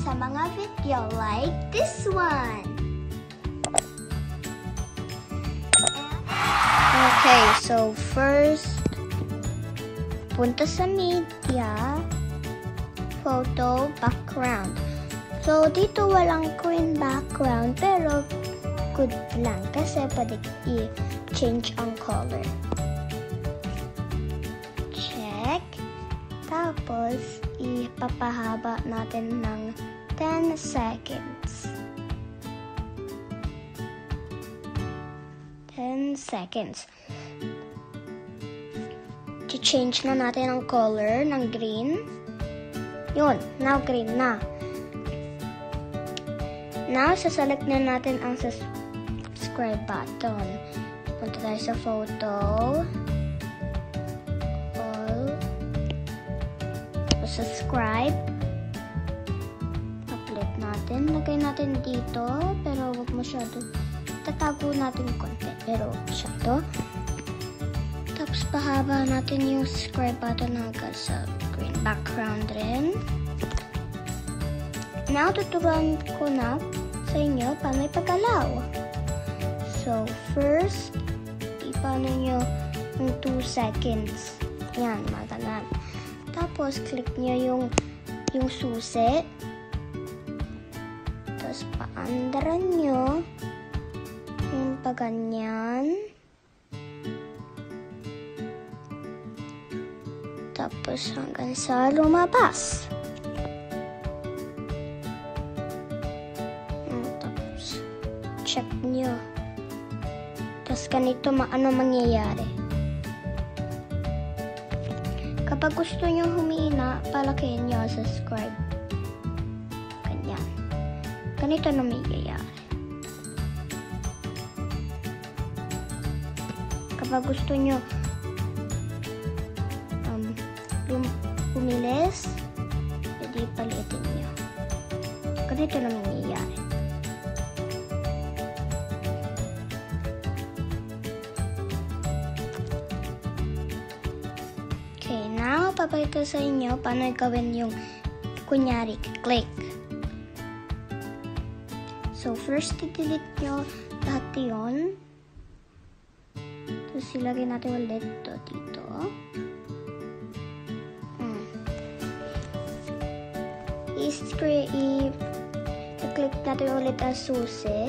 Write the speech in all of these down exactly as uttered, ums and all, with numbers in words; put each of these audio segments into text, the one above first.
sa mga video like this one. Okay, so first, punta sa media, photo, background. So, dito walang green background, pero good lang kasi pwede i-change ang color. Check. Tapos, ipapahaba natin ng ten seconds. ten seconds. I-change na natin ang color ng green. Yun, now green na. Now, saselect na natin ang subscribe button. Punta tayo sa photo. All. Subscribe. Upload natin. Lagay natin dito, pero wag masyado. Tatago natin konti, pero masyado. Tapos, pahaba natin yung subscribe button hanggang sa green background rin. Now, tuturuan ko na sa inyo paano ipagalaw. So, first, ipano nyo yung two seconds. Yan, magalan. Tapos, click nyo yung, yung susi. Tapos, paandaran nyo yung paganyan. Tapos, hanggang sa lumabas. Tapos, check nyo. Tapos, ganito ano mangyayari. Kapag gusto nyo humina, palakihin nyo subscribe. Ganyan. Ganito na mangyayari. Kapag gusto nyo um, humilis, pwede palitin nyo. Ganito na mangyayari. Okay, now, papakita sa inyo paano gawin yung kunyari, click. So, first, i-delete nyo lahat yun. Tapos, ilagay natin ulit ito dito. Hmm. I-click natin ulit ang susi.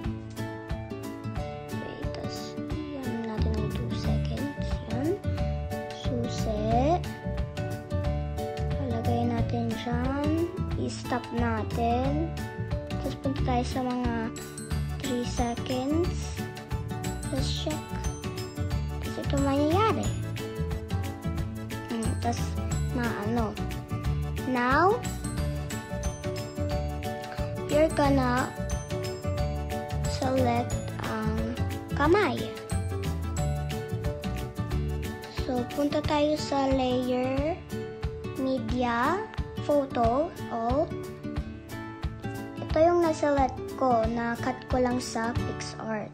Okay, tapos, yan natin ng two seconds. Yan. Susi. Palagay natin dyan. I-stop natin. Tapos punta tayo sa mga three seconds. Tapos check. Tapos ito mangyayari. Hmm, tapos maano. Now, you're gonna select ang kamay. So, punta tayo sa layer, media, photo, all. Ito yung naselect ko, na-cut ko lang sa PixArt.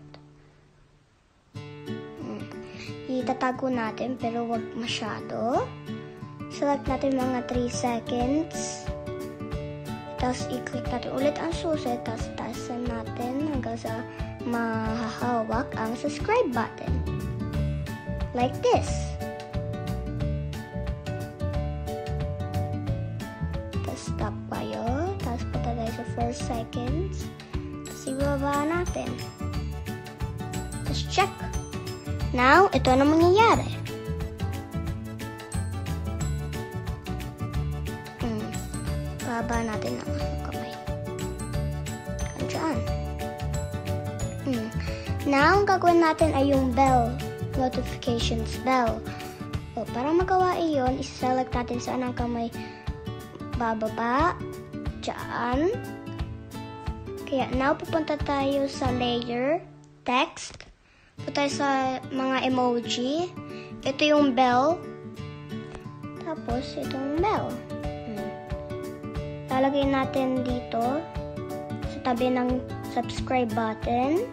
Hmm. Itatago natin, pero wag masyado. Select natin mga three seconds. Tapos, i-click natin ulit ang susi, tapos taasan natin hanggang sa mahahawak ang subscribe button. Like this. Stop kayo. Tapos punta tayo sa four seconds. Tapos ibaba natin. Tapos check. Now, ito na mangyayari. Hmm. Baba natin ang kamay. Diyan. Hmm. Now, ang gagawin natin ay yung bell. Notifications bell. O, para magawa iyon, isa-select natin saan ang kamay bababa, dyan. Kaya, now, pupunta tayo sa layer, text. Pupunta tayo sa mga emoji. Ito yung bell. Tapos, itong bell. Hmm. Lalagay natin dito, sa tabi ng subscribe button.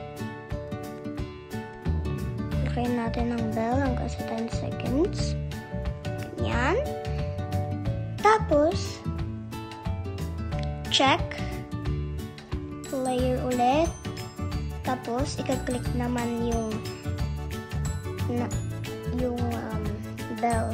Lagay natin ang bell hanggang sa ten seconds. Ganyan. Tapos, check. Layer ulit. Tapos, i-click naman yung na, yung um, bell.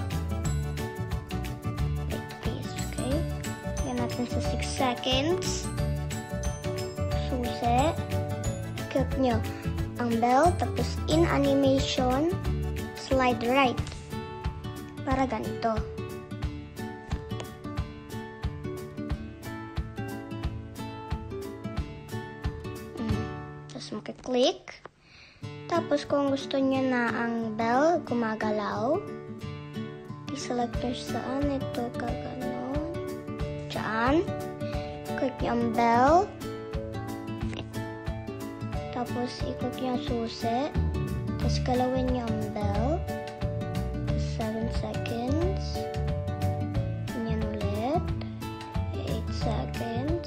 Like this, okay? Yan natin sa six seconds. Susi. Click nyo ang bell. Tapos, in animation, slide right. Para ganito. Makiklik. Tapos, kung gusto niyo na ang bell gumagalaw, i-select nyo saan ito kaganon. Diyan. Click nyo ang bell. Tapos, ikot nyo ang susi. Tapos, galawin nyo ang bell. seven seconds. Ganyan ulit. eight seconds.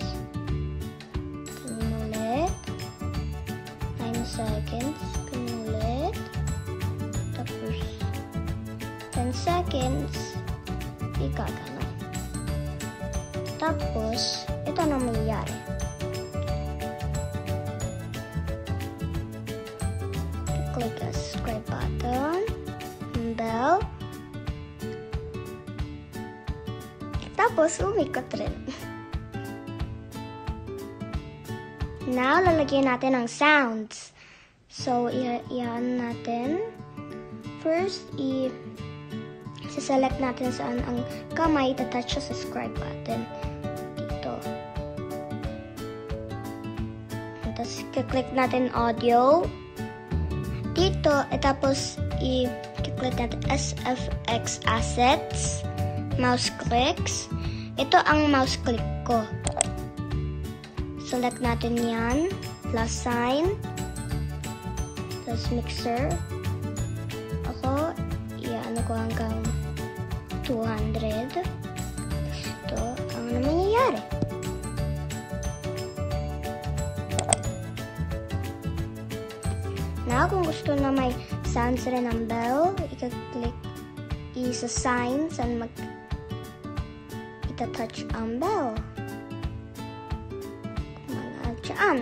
Seconds, ulit. Tapos, ten seconds, ikagano. Tapos, ito na mangyayari. Click the subscribe button, bell. Tapos, umikot rin. Now, lalagyan natin ang sounds. So, i-ano natin. First, i-select natin saan ang kamay itatouch sa subscribe button. Dito. Tapos, i-click natin audio. Dito, at tapos, i-click natin S F X assets. Mouse clicks. Ito ang mouse click ko. Select natin yan. Plus sign. Tapos mixer. Ako, i-ano ko hanggang two hundred. Ito, ang nangyayari. Now, kung gusto na may sounds rin ng bell, i-click isa sign saan mag ita-touch ang bell. Mga dyan.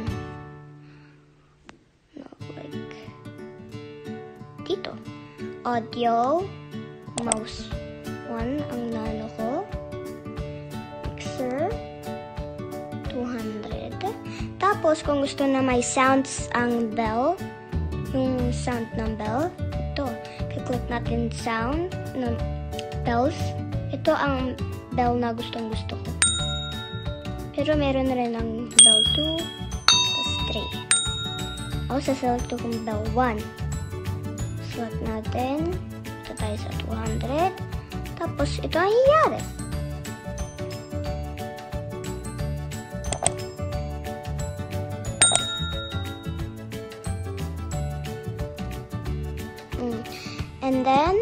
Dito. Audio. Mouse one ang nano ko. Mixer. two hundred. Tapos, kung gusto na may sounds ang bell, yung sound ng bell, ito. Click natin sound ng bells. Ito ang bell na gustong gusto ko. Pero meron rin ang bell two, tapos three. Ako saselect ko kung bell one. Select natin. Ito tayo sa two hundred. Tapos, ito ang hiyari. Mm. And then,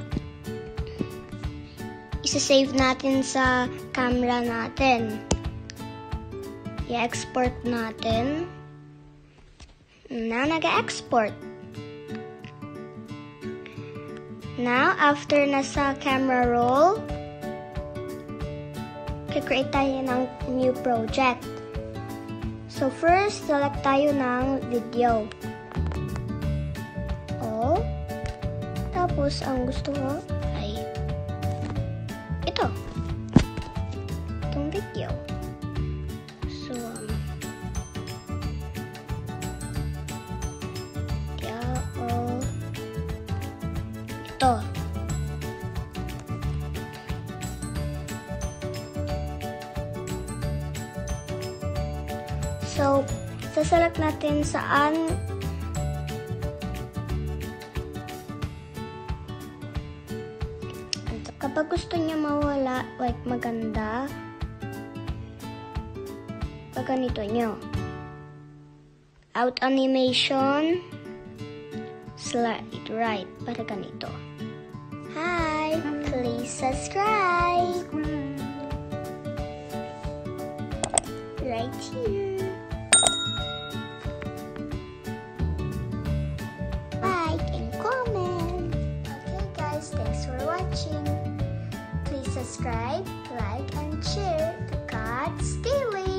isa-save natin sa camera natin. I-export natin. Na nag-export. Now, after nasa camera roll, kikreate tayo ng new project. So, first, select tayo ng video. O, tapos, ang gusto ko ay ito. Itong video. So, um, yeah, o, ito. So, saselect natin saan kapag gusto niya mawala, like maganda, pag ganito nyo. Out animation, slide right, para ganito. Hi! Please subscribe! Right here. Like and comment. Okay guys, thanks for watching. Please subscribe, like, and share to God's Daily.